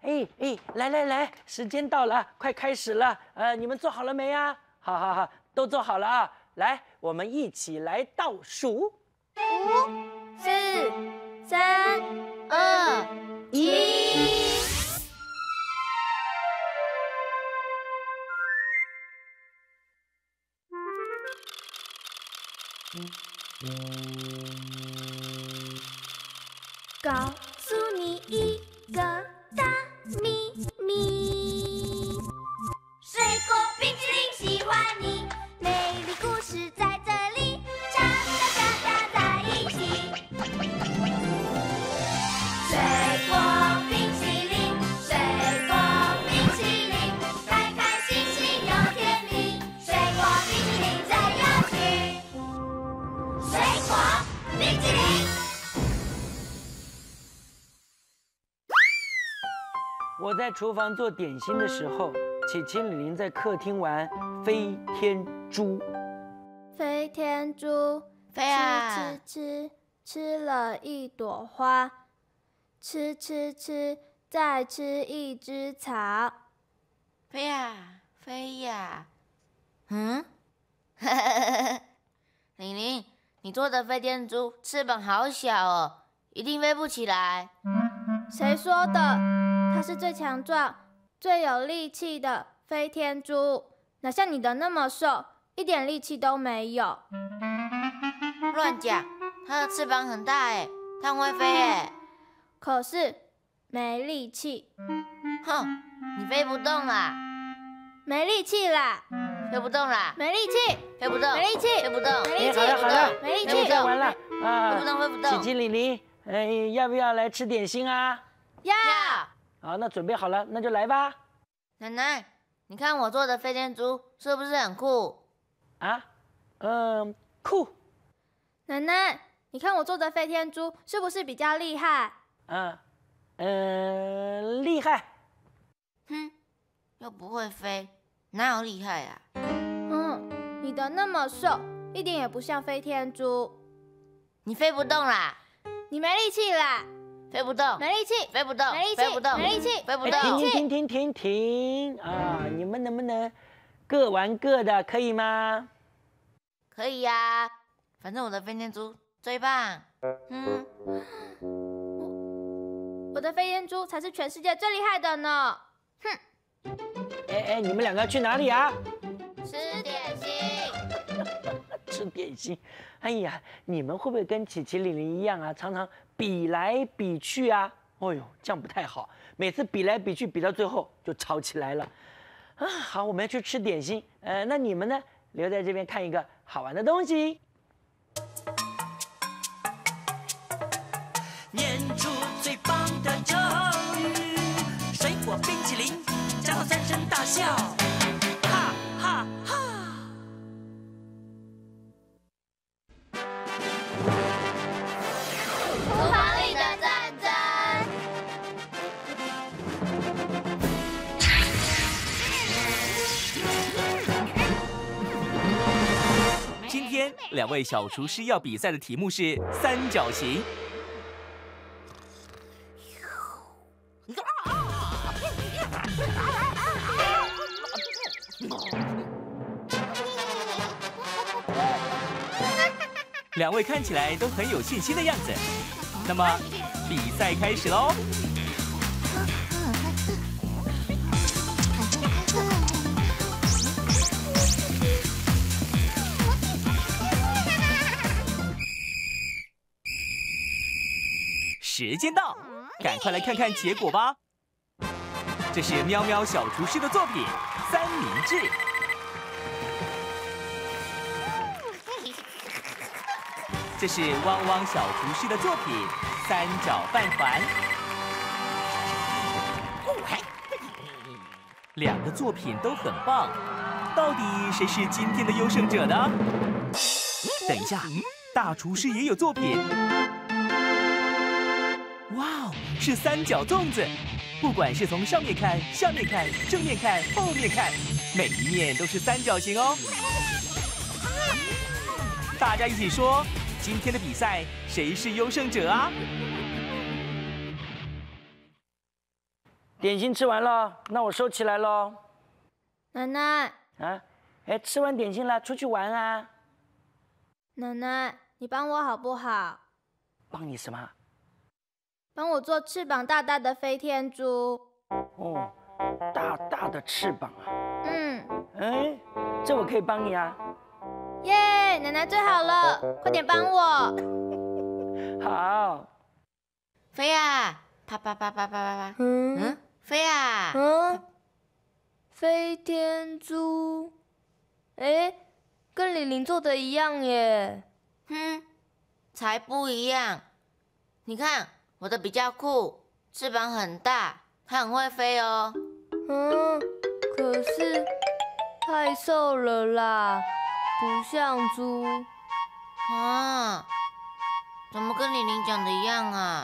来，时间到了，快开始了。你们做好了没啊？好，都做好了啊。来，我们一起来倒数 5、4、3、2、1。告诉你一个大秘密，水果冰淇淋喜欢你，美丽故事在这里，唱呀跳呀在一起。水果冰淇淋，水果冰淇淋，开开心心又甜蜜，水果冰淇淋最有趣。水果冰淇淋。 我在厨房做点心的时候，琪琪、李玲在客厅玩飞天猪。 飞天猪， 飞啊， 吃了一朵花，吃，再吃一只草。 飞呀，飞呀。玲玲，你做的飞天猪翅膀好小哦，一定飞不起来。 谁说的？它是最强壮、最有力气的飞天猪，哪像你的那么瘦，一点力气都没有。 乱讲，它的翅膀很大哎，它很会飞哎。 可是没力气。 哼，你飞不动啦。 没力气啦。 飞不动啦。 没力气。 飞不动。 没力气。 飞不动。 没力气。 好了， 没力气。 再玩了啊！ 飞不动。 琪琪、李玲，要不要来吃点心啊？ 要。 好，那准备好了，那就来吧。 奶奶，你看我做的飞天猪是不是很酷？ 啊，酷。 奶奶，你看我做的飞天猪是不是比较厉害？ 厉害。 哼，又不会飞，哪有厉害啊？ 你的那么瘦，一点也不像飞天猪。 你飞不动啦。 你没力气啦。 飞不动， 没力气， 飞不动， 没力气， 飞不动， 没力气， 飞不动。 停啊！你们能不能各玩各的，可以吗？ 可以呀，反正我的飞天猪最棒。 我的飞天猪才是全世界最厉害的呢。 你们两个要去哪里啊？ 吃点心。 吃点心。哎呀，你们会不会跟琪琪、李玲一样啊？常常比来比去啊？哎呦，这样不太好。每次比来比去，比到最后就吵起来了。好，我们要去吃点心。那你们呢？留在这边看一个好玩的东西。 念出最棒的咒语，水果冰淇淋，然后三声大笑，哈哈哈！ 厨房里的战争。 今天2位小厨师要比赛的题目是三角形。2位看起来都很有信心的样子，那么比赛开始喽！时间到，赶快来看看结果吧。这是喵喵小厨师的作品《三明治》。这是汪汪小厨师的作品《三角饭团》。2个作品都很棒，到底谁是今天的优胜者呢？等一下，大厨师也有作品。哇哦，是三角粽子！不管是从上面看、下面看、正面看、后面看，每一面都是三角形哦。大家一起说，今天的比赛谁是优胜者啊？ 点心吃完了，那我收起来喽。 奶奶， 啊，哎，吃完点心了，出去玩啊？ 奶奶，你帮我好不好？ 帮你什么？ 帮我做翅膀大大的飞天猪。 哦，大大的翅膀啊。哎，这我可以帮你啊。 耶，奶奶最好了，快点帮我。 好。 飞呀，啪啪啪啪啪啪啪。飞呀。 飞天猪。哎，跟玲玲做的一样耶。 才不一样。你看我的比较酷，翅膀很大，它很会飞哦。 可是太瘦了啦，不像猪。 啊，怎么跟玲玲讲的一样啊？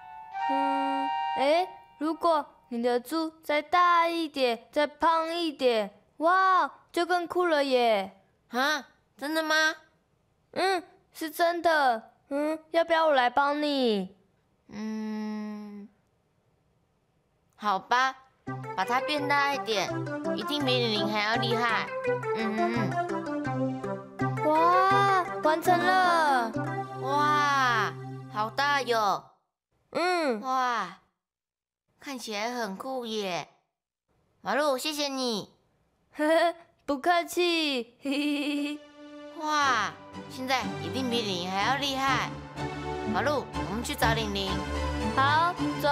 如果你的猪再大一点，再胖一点，哇，就更酷了耶！ 啊，真的吗？ 是真的。要不要我来帮你？ 好吧，把它变大一点，一定比玲玲还要厉害。 哇，完成了！ 哇，好大哟！ 哇， 看起来很酷耶。马路，谢谢你。 不客气。 哇，现在一定比玲玲还要厉害。马路，我们去找玲玲。 好，走。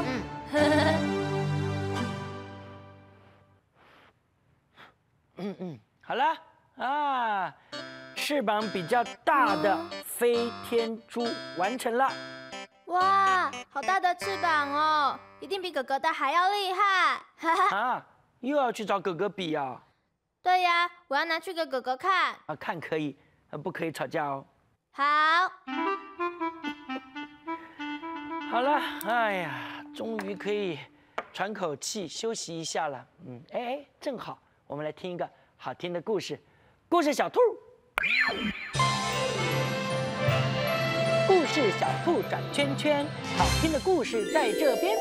好了啊，翅膀比较大的飞天猪完成了。 哇，好大的翅膀哦，一定比哥哥的还要厉害。 啊，又要去找哥哥比啊？ 对呀，我要拿去给哥哥看。 啊，看可以，不可以吵架哦。 好。 好了，哎呀，终于可以喘口气休息一下了。正好，我们来听一个好听的故事。故事小兔，故事小兔转圈圈，好听的故事在这边。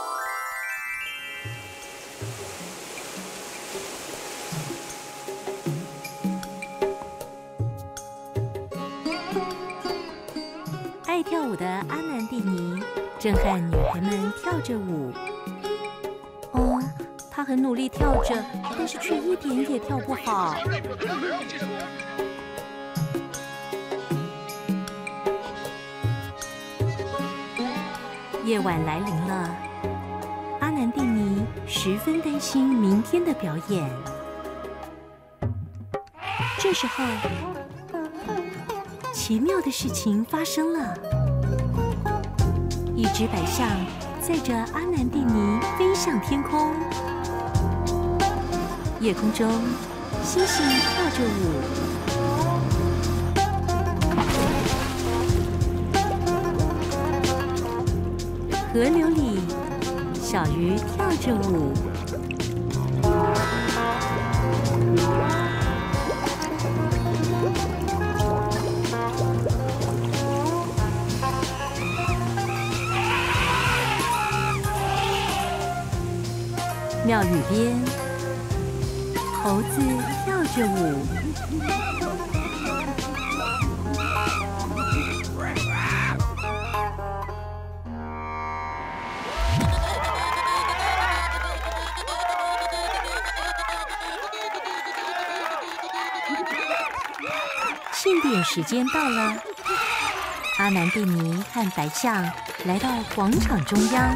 爱跳舞的阿南蒂尼正和女孩们跳着舞。她很努力跳着，但是却一点也跳不好。夜晚来临了，阿南蒂尼十分担心明天的表演。这时候，奇妙的事情发生了。一只白象载着阿南蒂尼飞向天空，夜空中星星跳着舞，河流里小鱼跳着舞。庙宇边，猴子跳着舞。庆典时间到了，阿南蒂尼和白象来到广场中央。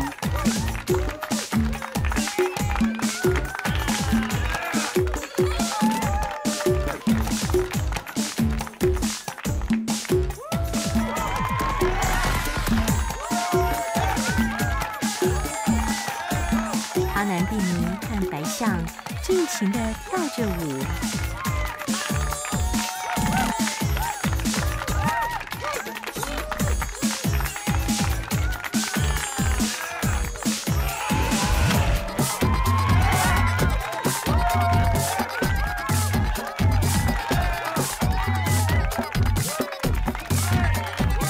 阿南蒂尼和白象尽情地跳着舞。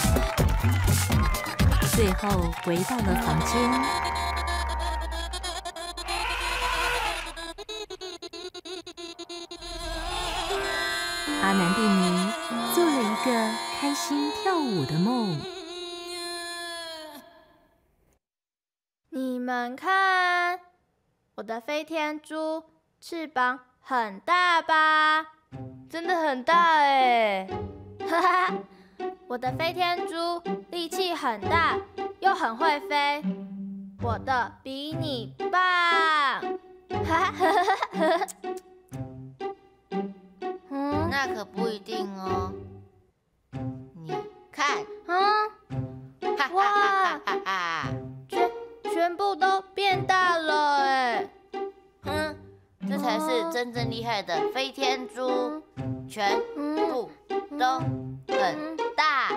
最后回到了房间。 阿南蒂尼做了一个开心跳舞的梦。 你们看，我的飞天猪翅膀很大吧？真的很大哎！哈哈，我的飞天猪力气很大，又很会飞，我的比你棒！哈哈哈哈哈！ 那可不一定哦。你看，哈哈哈哈哈！ 全部都变大了哎！ 这才是真正厉害的飞天猪，全部都很大。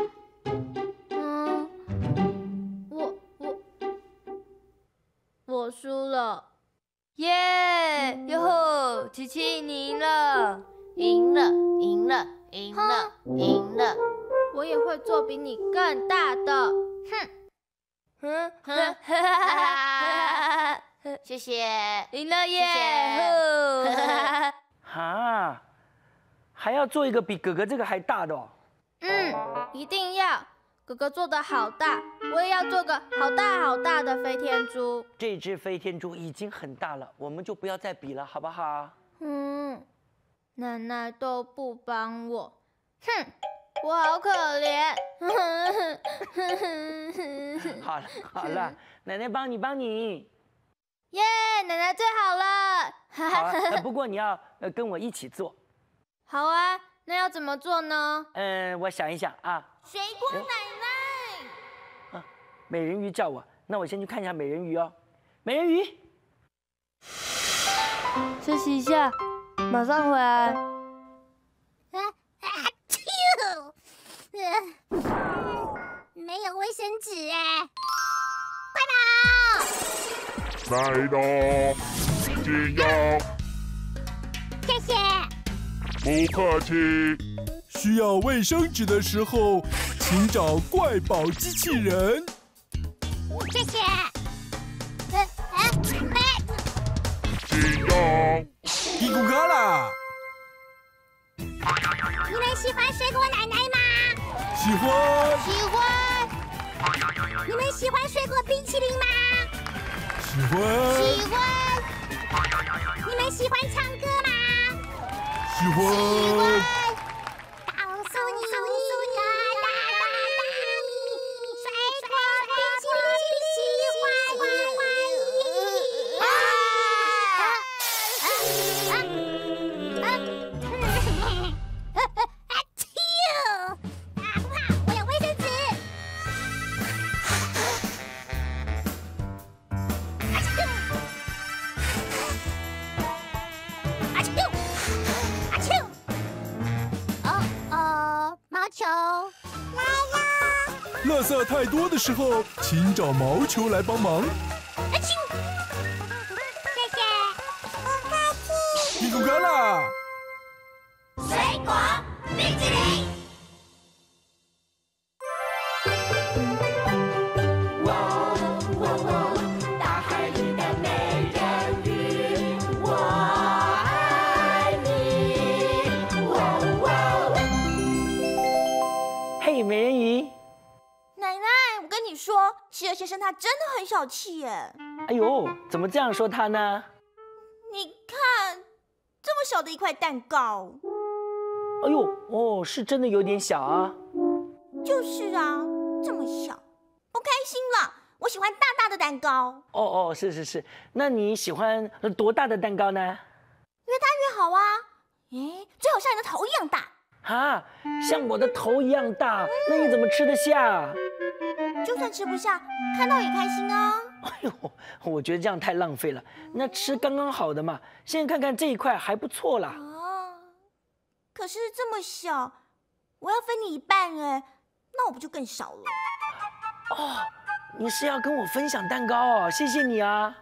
我输了，耶！哟吼，琪琪你赢了， 赢了！ 我也会做比你更大的， 谢谢， 赢了耶！ 哈，还要做一个比哥哥这个还大的哦。 一定要！哥哥做的好大，我也要做个好大好大的飞天猪。 这只飞天猪已经很大了，我们就不要再比了，好不好？ 奶奶都不帮我，我好可怜。 好了，奶奶帮你。 耶，奶奶最好了。 好啊，不过你要跟我一起做。 好啊，那要怎么做呢？ 我想一想啊。 水果奶奶。 美人鱼叫我，那我先去看一下美人鱼哦。美人鱼， 休息一下，马上回来。 没有卫生纸哎，快跑！ 来咯，解药。 谢谢。 不客气。 需要卫生纸的时候，请找怪宝机器人。 谢谢。 解药。 伊古卡啦。 你们喜欢水果奶奶吗？ 喜欢。 喜欢。你们喜欢水果冰淇淋吗？ 喜欢。 喜欢。你们喜欢唱歌吗？ 喜欢。 告诉你，水果冰淇淋喜欢我有卫生纸。毛球来啦！ 垃圾太多的时候，请找毛球来帮忙。 谢谢。不客气。 伊古卡啦。 水果冰淇淋。大海里的美人鱼，我爱你。 嘿，美人鱼。 奶奶，我跟你说，希尔先生他真的很小气耶。 哎呦，怎么这样说他呢？ 你看，这么小的一块蛋糕。 哎呦，是真的有点小啊。 就是啊，这么小，不开心了。我喜欢大大的蛋糕。 是，那你喜欢多大的蛋糕呢？ 越大越好啊。最好像你的头一样大。 啊，像我的头一样大，那你怎么吃得下？ 就算吃不下，看到也开心啊。 哎呦，我觉得这样太浪费了。那吃刚刚好的嘛。现在看看这一块还不错啦。 可是这么小，我要分你一半哎，那我不就更少了？ 你是要跟我分享蛋糕哦？谢谢你啊。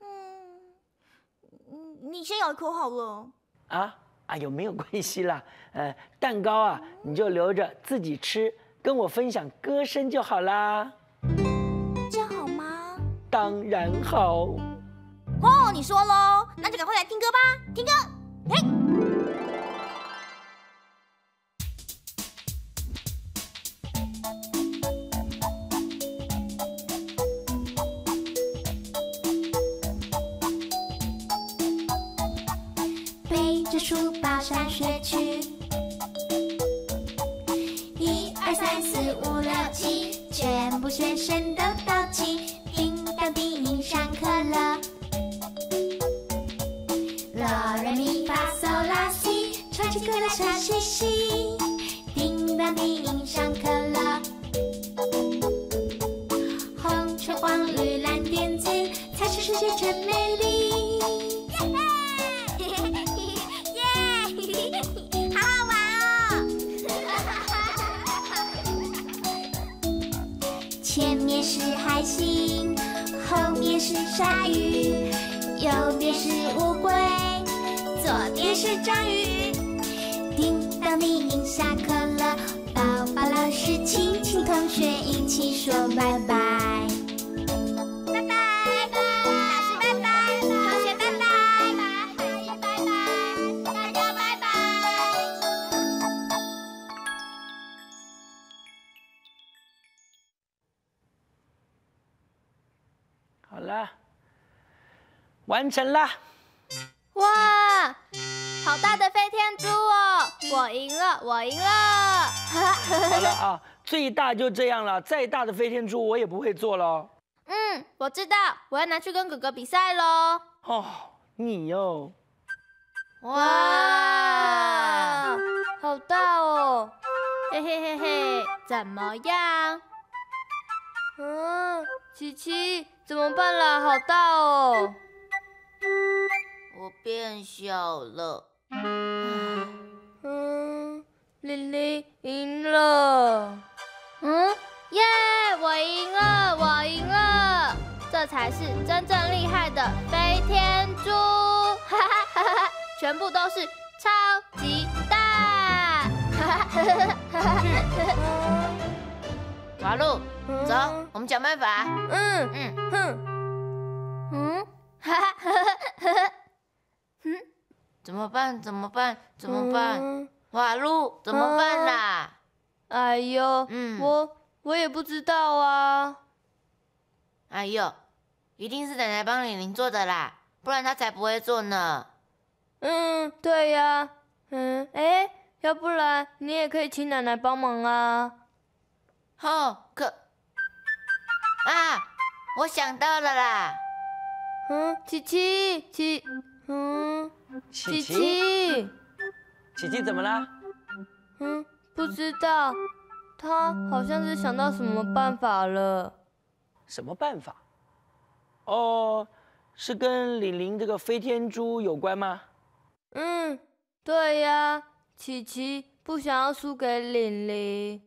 你先咬一口好了。 有没有关系啦？蛋糕啊，你就留着自己吃，跟我分享歌声就好啦。 这样好吗？ 当然好。 你说喽，那就赶快来听歌吧，听歌。嘿。 数宝山学去。1、2、3、4、5、6、7，全部学生都到齐。叮当叮，上课了。哆来咪发嗦拉西，唱起歌来笑嘻嘻。叮当叮，上课了。红橙黄绿蓝靛紫，彩色世界真美丽。前面是海星，后面是鲨鱼，右边是乌龟，左边是章鱼。叮当叮，下课了，宝宝老师亲亲同学一起说拜拜。拜拜，老师拜拜，同学拜拜，大爷拜拜，大家拜拜。 好了，完成了。 哇，好大的飞天猪哦！我赢了，我赢了！ 好了啊，最大就这样了，再大的飞天猪我也不会做了。 嗯，我知道，我要拿去跟哥哥比赛喽。 哦，你哟。 哇，好大哦！嘿嘿嘿嘿，怎么样？琪琪，怎么办啦？好大哦！ 我变小了。 玲玲赢了。耶！我赢了，我赢了！这才是真正厉害的飞天猪！哈哈哈哈！全部都是超级大！哈哈哈哈！ 马路，走，我们想办法。 哈哈哈哈！ 怎么办？怎么办？怎么办？马路怎么办啦？ 哎呦，我也不知道啊。 哎呦，一定是奶奶帮玲玲做的啦，不然她才不会做呢。 对呀。要不然你也可以请奶奶帮忙啊。 我想到了啦。 琪琪怎么了？ 不知道，他好像是想到什么办法了。 什么办法？哦，是跟玲玲这个飞天猪有关吗？ 对呀，琪琪不想要输给玲玲。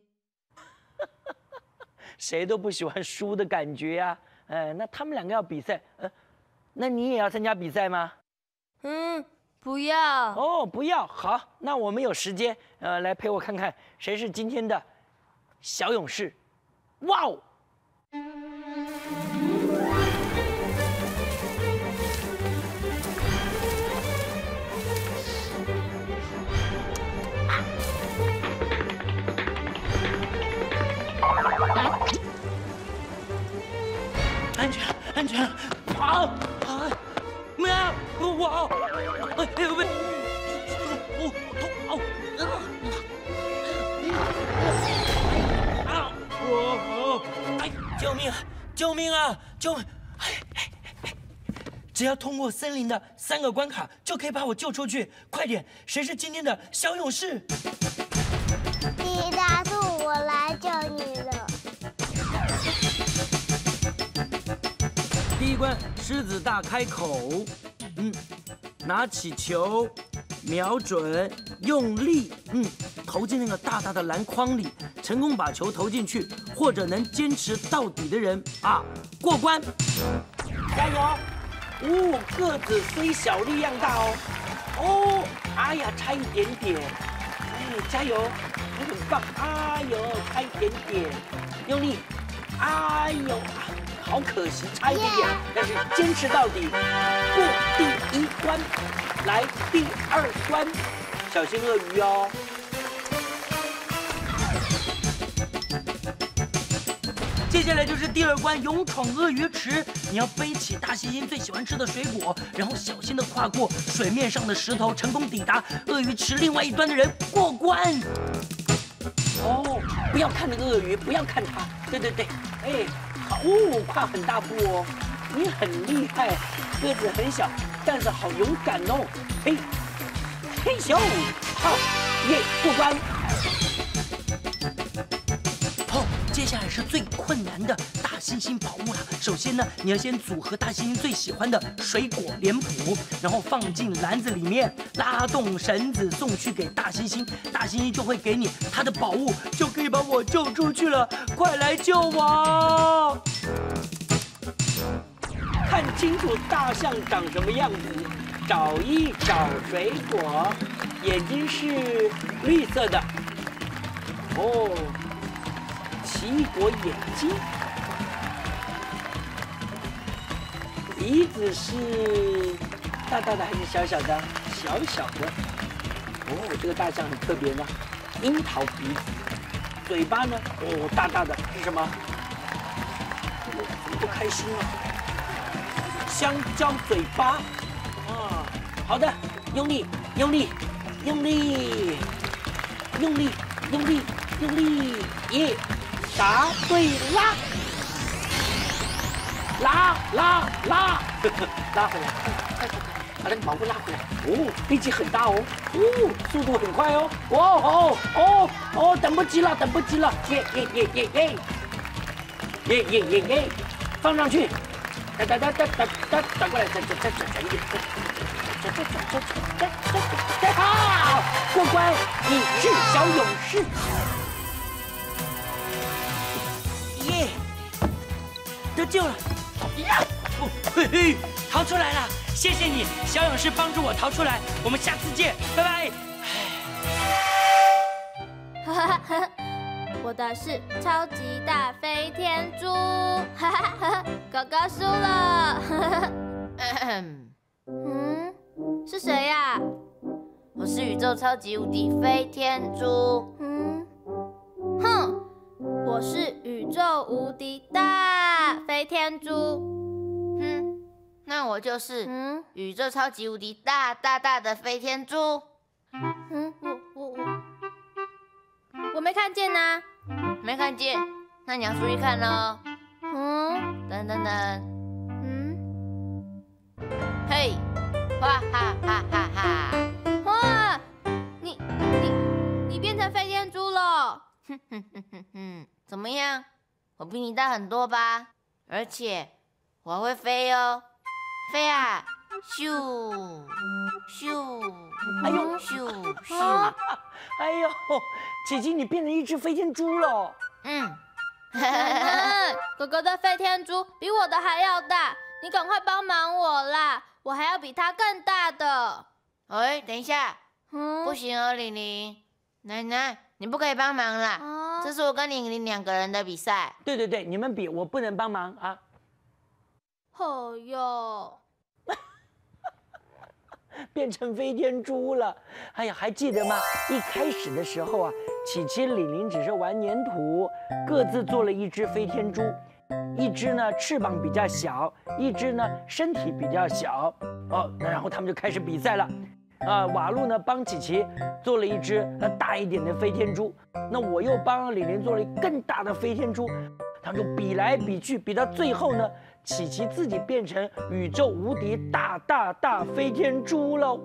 谁都不喜欢输的感觉呀。那他们两个要比赛，那你也要参加比赛吗？ 不要。 哦，不要。好，那我们有时间，来陪我看看谁是今天的小勇士。哇哦！安全，跑！喵！哇！救命啊！只要通过森林的3个关卡，就可以把我救出去。快点，谁是今天的小勇士？ 第一大兔，我来救你了。 第一关，狮子大开口。拿起球，瞄准，用力，投进那个大大的篮筐里，成功把球投进去，或者能坚持到底的人过关。加油！个子虽小，力量大哦。哎呀，差一点点。加油，你很棒。哎呦，差一点点，用力。哎呦，好可惜，差一点点，但是坚持到底，过第1关，来第2关，小心鳄鱼哦。接下来就是第2关勇闯鳄鱼池，你要背起大猩猩最喜欢吃的水果，然后小心地跨过水面上的石头，成功抵达鳄鱼池另外一端的人过关。哦，不要看那个鳄鱼，不要看它。对，哎，好哦，跨很大步哦，你很厉害，个子很小，但是好勇敢哦。嘿咻，好，耶，过关。接下来是最困难的大猩猩宝物了。首先呢，你要先组合大猩猩最喜欢的水果脸谱，然后放进篮子里面，拉动绳子送去给大猩猩，大猩猩就会给你他的宝物，就可以把我救出去了。快来救我！看清楚大象长什么样子，找一找水果，眼睛是绿色的。哦。奇异果眼睛，鼻子是大大的还是小小的？小小的。哦，这个大象很特别呢，樱桃鼻子。嘴巴呢？哦，大大的是什么？怎么不开心了？香蕉嘴巴。啊，好的，用力，用力，用力，用力，用力，用力，耶！答对啦！拉，拉回来，快，把那个毛给拉回来。哦，力气很大哦，哦，速度很快哦，哦，等不及了，耶，放上去，打过来，再好，过关，你是小勇士。耶，得救了！呀，嘿嘿，逃出来了！谢谢你，小勇士帮助我逃出来。我们下次见，拜拜。 我的是超级大飞天猪，狗狗输了。是谁呀？ 我是宇宙超级无敌飞天猪。 哼。我是宇宙无敌大飞天猪， 那我就是宇宙超级无敌大的飞天猪。 我没看见呢， 没看见，那你要注意看喽。等，嘿，哇哈哈哈哈！ 哇，你变成飞天猪了。 怎么样？我比你大很多吧？而且我还会飞哦，飞啊，咻咻， 哎呦咻， 哎呦，琪琪你变成一只飞天猪了。 哥哥的飞天猪比我的还要大，你赶快帮忙我啦，我还要比他更大的。 哎，等一下，不行哦，玲玲，奶奶。你不可以帮忙啦！这是我跟玲玲2个人的比赛。 对，你们比，我不能帮忙啊。 哦哟， 变成飞天猪了。哎呀，还记得吗？一开始的时候啊，琪琪、玲玲只是玩粘土，各自做了一只飞天猪，一只呢翅膀比较小，一只呢身体比较小。哦，然后他们就开始比赛了。瓦路呢帮琪琪做了一只大一点的飞天猪，那我又帮玲玲做了更大的飞天猪，他们就比来比去，比到最后呢，琪琪自己变成宇宙无敌大飞天猪喽。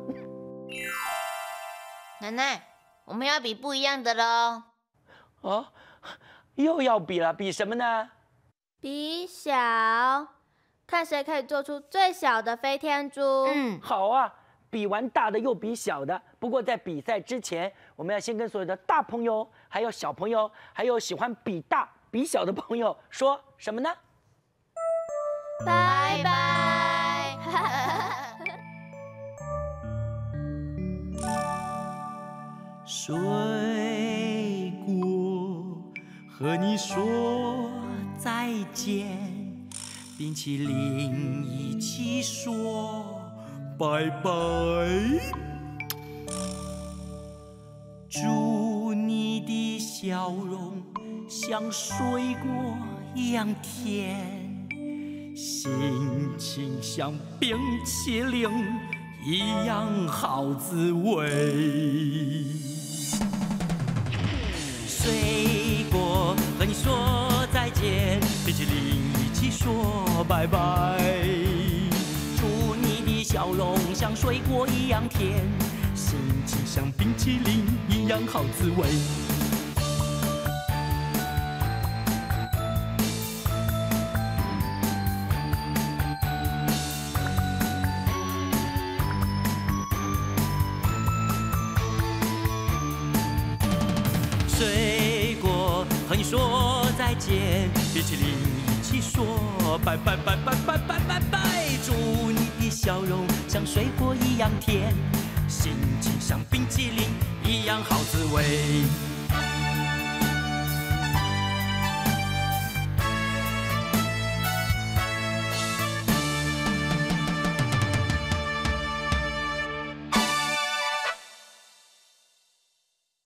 奶奶，我们要比不一样的喽。 哦，又要比了，比什么呢？ 比小，看谁可以做出最小的飞天猪。 好啊。比完大的又比小的，不过在比赛之前，我们要先跟所有的大朋友、还有小朋友、还有喜欢比大比小的朋友说什么呢？ 拜拜。 水果和你说再见，冰淇淋一起说拜拜，祝你的笑容像水果一样甜，心情像冰淇淋一样好滋味。水果和你说再见，冰淇淋一起说拜拜。祝你的笑容像水果一样甜，心情像冰淇淋一样好滋味。水果和你说再见，冰淇淋一起说拜拜拜拜拜拜拜拜。祝你的笑容像水果一样甜，心情像冰淇淋一样好滋味。